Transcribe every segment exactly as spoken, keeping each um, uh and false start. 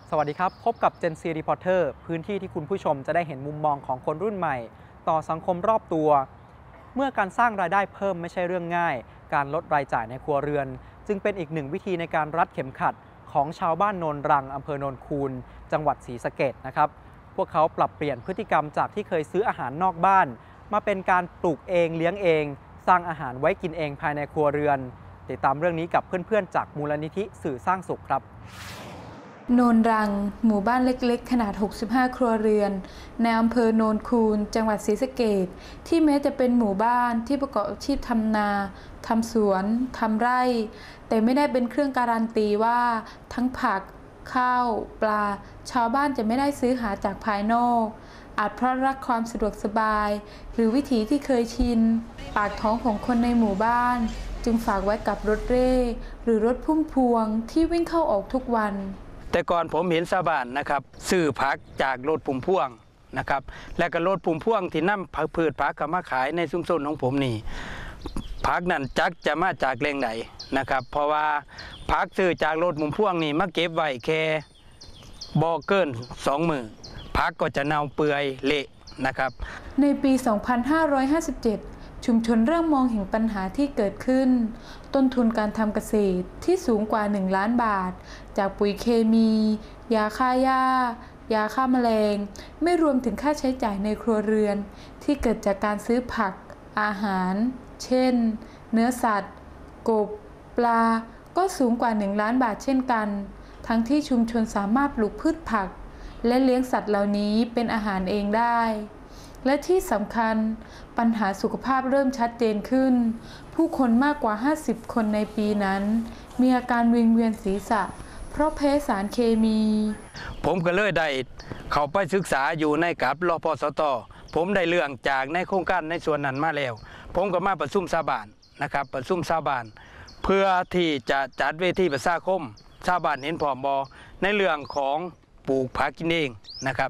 สวัสดีครับพบกับ Gen Z Reporter พื้นที่ที่คุณผู้ชมจะได้เห็นมุมมองของคนรุ่นใหม่ต่อสังคมรอบตัวเมื่อการสร้างรายได้เพิ่มไม่ใช่เรื่องง่ายการลดรายจ่ายในครัวเรือนจึงเป็นอีกหนึ่งวิธีในการรัดเข็มขัดของชาวบ้านโนนรังอำเภอโนนคูนจังหวัดศรีสะเกษนะครับพวกเขาปรับเปลี่ยนพฤติกรรมจากที่เคยซื้ออาหารนอกบ้านมาเป็นการปลูกเองเลี้ยงเองสร้างอาหารไว้กินเองภายในครัวเรือนติดตามเรื่องนี้กับเพื่อนๆจากมูลนิธิสื่อสร้างสุขครับโนนรังหมู่บ้านเล็กๆขนาดหกสิบห้าครัวเรือนในอำเภอโนนคูนจังหวัดศรีสะเกษที่แม้จะเป็นหมู่บ้านที่ประกอบอาชีพทำนาทำสวนทำไร่แต่ไม่ได้เป็นเครื่องการันตีว่าทั้งผักข้าวปลาชาวบ้านจะไม่ได้ซื้อหาจากภายนอกอาจเพราะรักความสะดวกสบายหรือวิถีที่เคยชินปากท้องของคนในหมู่บ้านจึงฝากไว้กับรถเร่หรือรถพุ่มพวงที่วิ่งเข้าออกทุกวันแต่ก่อนผมเห็นชาวบ้านนะครับซื้อผักจากรถพุ่มพวงนะครับและก็รถพุ่มพวงที่นำผักพืชผักมาขายในชุมชนของผมนี่ผักนั่นจักจะมาจากแหล่งไหนนะครับเพราะว่าผักซื้อจากรถพุ่มพวงนี่มาเก็บไว้แค่บ่เกินสองมื้อผักก็จะเน่าเปื่อยเละนะครับในปี สองพันห้าร้อยห้าสิบเจ็ด ชุมชนเริ่มมองเห็นปัญหาที่เกิดขึ้นต้นทุนการทำเกษตรที่สูงกว่าหนึ่งล้านบาทจากปุ๋ยเคมียาฆ่าหญ้ายาฆ่าแมลงไม่รวมถึงค่าใช้จ่ายในครัวเรือนที่เกิดจากการซื้อผักอาหารเช่นเนื้อสัตว์กบปลาก็สูงกว่าหนึ่งล้านบาทเช่นกันทั้งที่ชุมชนสามารถปลูกพืชผักและเลี้ยงสัตว์เหล่านี้เป็นอาหารเองได้และที่สำคัญปัญหาสุขภาพเริ่มชัดเจนขึ้นผู้คนมากกว่าห้าสิบคนในปีนั้นมีอาการวิงเวียนศีรษะเพราะแพ้สารเคมีผมก็เลยได้เข้าไปศึกษาอยู่ในกับรพสตผมได้เรื่องจากในโครงการในส่วนนั้นมาแล้วผมก็มาประชุมชาวบ้านนะครับประชุมชาวบ้านเพื่อที่จะจัดเวทีประชาคมชาวบ้านเห็นพร้อมบ่ในเรื่องของปลูกผักกินเองนะครับ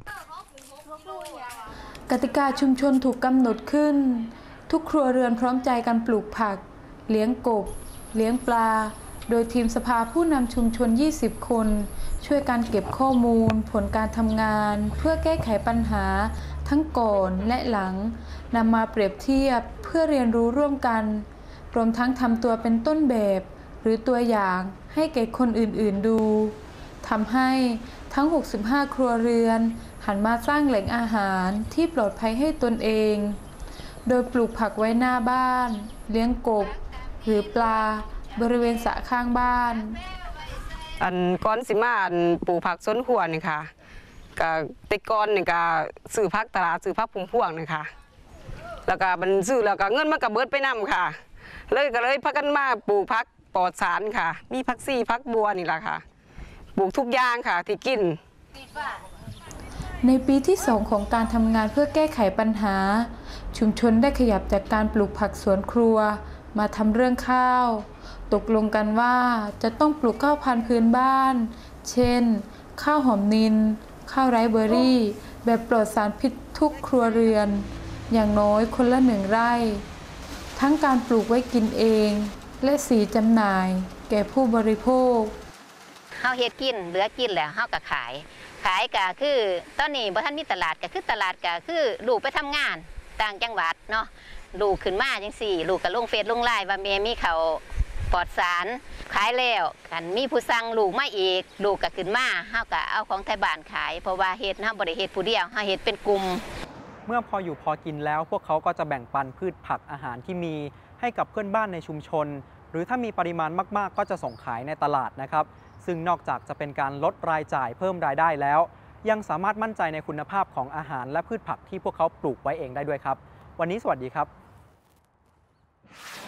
กติกาชุมชนถูกกำหนดขึ้นทุกครัวเรือนพร้อมใจกันปลูกผักเลี้ยงกบเลี้ยงปลาโดยทีมสภาผู้นำชุมชนยี่สิบคนช่วยการเก็บข้อมูลผลการทำงานเพื่อแก้ไขปัญหาทั้งก่อนและหลังนำมาเปรียบเทียบเพื่อเรียนรู้ร่วมกันรวมทั้งทำตัวเป็นต้นแบบหรือตัวอย่างให้แก่คนอื่นๆดูทำให้ทั้งหกสิบห้าครัวเรือนหันมาสร้างแหล่งอาหารที่ปลอดภัยให้ตนเองโดยปลูกผักไว้หน้าบ้านเลี้ยงกบหรือปลาบริเวณสระข้างบ้านอันก้อนสิมาอันปลูกผักสวนครัวนี่ค่ะกับติก้อนนี่ก็ซื้อผักตลาดซื้อผักพุ่มพวงนี่ค่ะแล้วก็มันซื้อแล้วก็เงินมันก็เบิดไปนำค่ะเลยก็เลยพักกันมาปลูกผักปลอดสารค่ะมีผักซี่ผักบัวนี่แหละค่ะปลูกทุกอย่างค่ะที่กินในปีที่สองของการทำงานเพื่อแก้ไขปัญหาชุมชนได้ขยับจากการปลูกผักสวนครัวมาทำเรื่องข้าวตกลงกันว่าจะต้องปลูกข้าวพันธุ์พื้นบ้านเช่นข้าวหอมนิลข้าวไรซ์เบอร์รี่แบบปลอดสารพิษทุกครัวเรือนอย่างน้อยคนละหนึ่งไร่ทั้งการปลูกไว้กินเองและสีจำหน่ายแก่ผู้บริโภคเฮาเฮ็ดกินเหลือกินแล้วเฮาก็ขายขายก็คือตอนนี้บ่ทันมีตลาดก็คือตลาดก็คือลูกไปทำงานต่างจังหวัดเนาะลูกขึ้นมาจังซี่ลูกก็ลงเฟซลงไลน์ว่าแม่มีข้าวปลอดสารขายแล้วคันมีผู้สั่งลูกมาอีกลูกก็ขึ้นมาเฮาก็เอาของไทยบ้านขายเพราะว่าเฮ็ดเฮาบ่ได้เฮ็ดผู้เดียวเฮาเฮ็ดเป็นกลุ่มเมื่อพออยู่พอกินแล้วพวกเขาก็จะแบ่งปันพืชผักอาหารที่มีให้กับเพื่อนบ้านในชุมชนหรือถ้ามีปริมาณมากๆก็จะส่งขายในตลาดนะครับซึ่งนอกจากจะเป็นการลดรายจ่ายเพิ่มรายได้แล้วยังสามารถมั่นใจในคุณภาพของอาหารและพืชผักที่พวกเขาปลูกไว้เองได้ด้วยครับวันนี้สวัสดีครับ